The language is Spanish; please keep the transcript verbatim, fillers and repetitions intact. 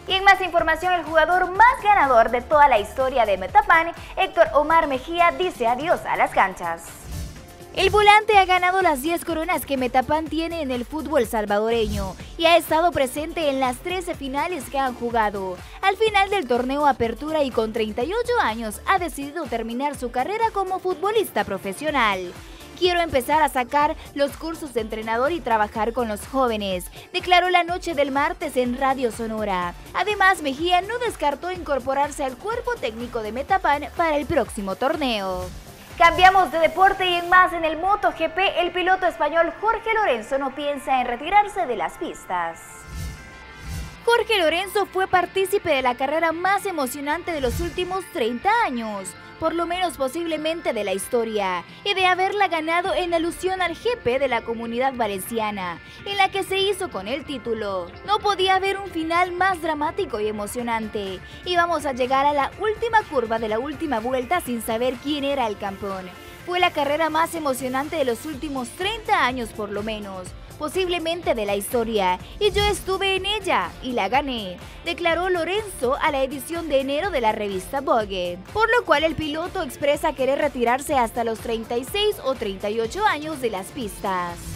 Y en más información, el jugador más ganador de toda la historia de Metapan, Héctor Omar Mejía, dice adiós a las canchas. El volante ha ganado las diez coronas que Metapan tiene en el fútbol salvadoreño y ha estado presente en las trece finales que han jugado. Al final del torneo Apertura y con treinta y ocho años ha decidido terminar su carrera como futbolista profesional. Quiero empezar a sacar los cursos de entrenador y trabajar con los jóvenes, declaró la noche del martes en Radio Sonora. Además, Mejía no descartó incorporarse al cuerpo técnico de Metapan para el próximo torneo. Cambiamos de deporte y en más en el MotoGP, el piloto español Jorge Lorenzo no piensa en retirarse de las pistas. Jorge Lorenzo fue partícipe de la carrera más emocionante de los últimos treinta años, por lo menos posiblemente de la historia, y de haberla ganado en alusión al G P de la Comunidad Valenciana, en la que se hizo con el título. No podía haber un final más dramático y emocionante. Íbamos a llegar a la última curva de la última vuelta sin saber quién era el campeón. Fue la carrera más emocionante de los últimos treinta años por lo menos, posiblemente de la historia, y yo estuve en ella y la gané, declaró Lorenzo a la edición de enero de la revista Vogue, por lo cual el piloto expresa querer retirarse hasta los treinta y seis o treinta y ocho años de las pistas.